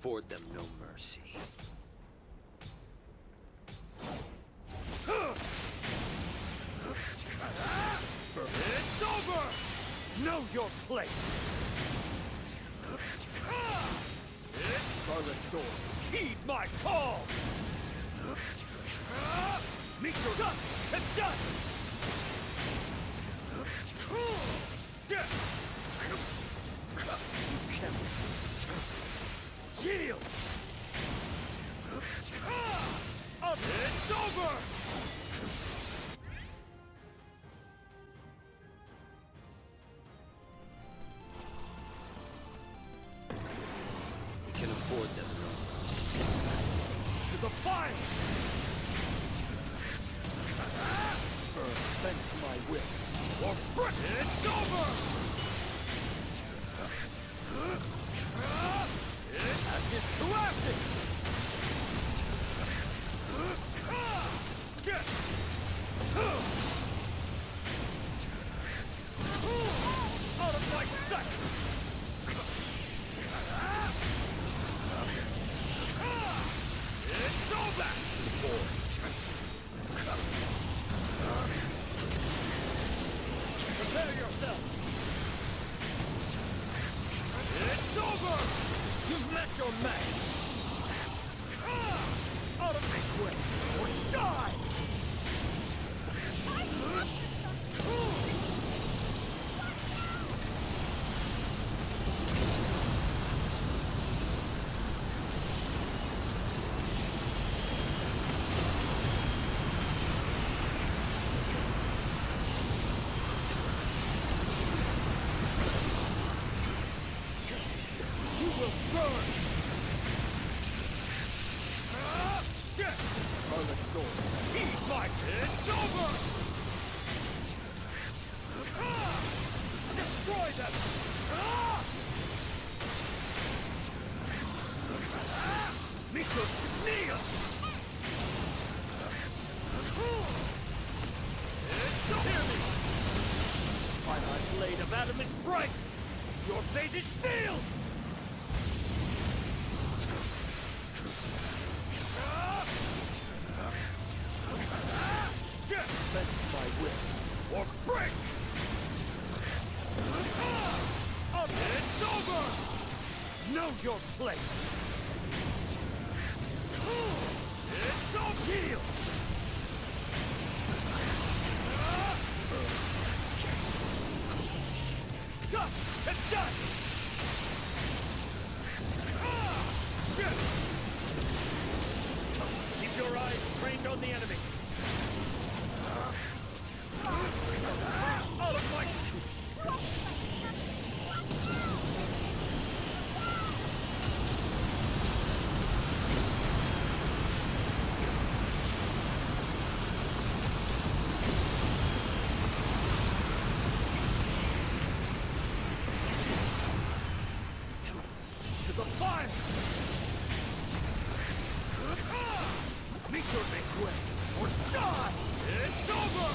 afford them no mercy. It's over! Know your place! Scarlet Sword, heed my call! Meet your dust and dust! Yield! It's over! We can afford them no mercy. To the fire! Bend to my will, or break! It's over! Ashes to ashes! Out of my sight! It's over! Prepare yourselves! It's over! You've met your match! Out of my way, or die! You will burn! Scarlet Sword, heed my... It's over! Destroy them! Miko, kneel! It's hear me! Finite blade of adamant bright! Your fate is sealed! Bend to my will, or break! It's over! Know your place! It's all healed! Dust to dust! Keep your eyes trained on the enemy! Out of my... To the fire! Meet your make way, or die! It's over!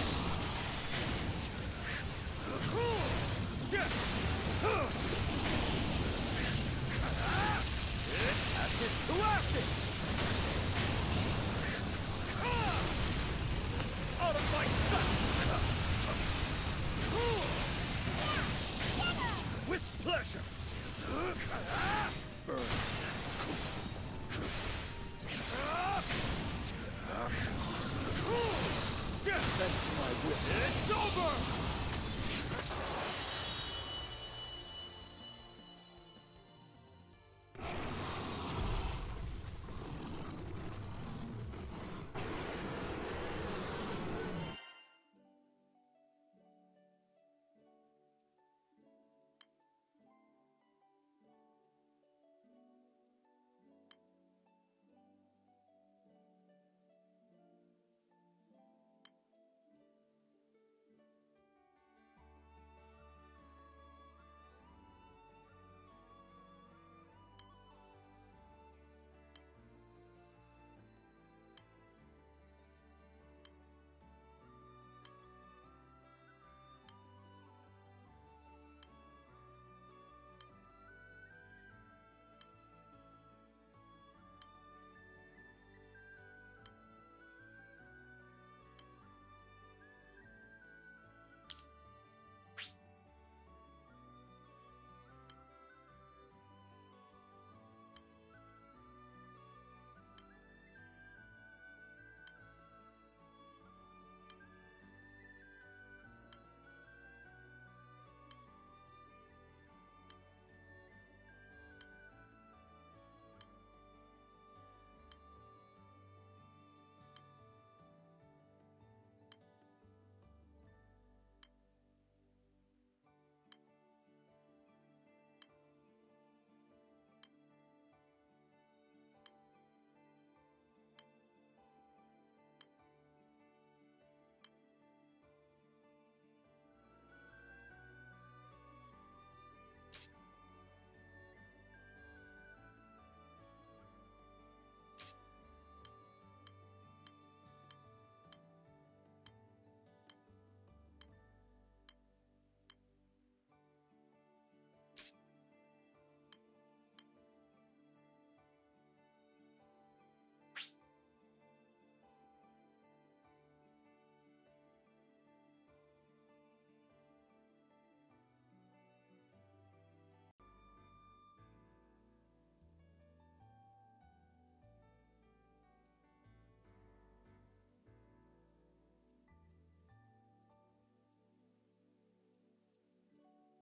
It's ashes to ashes!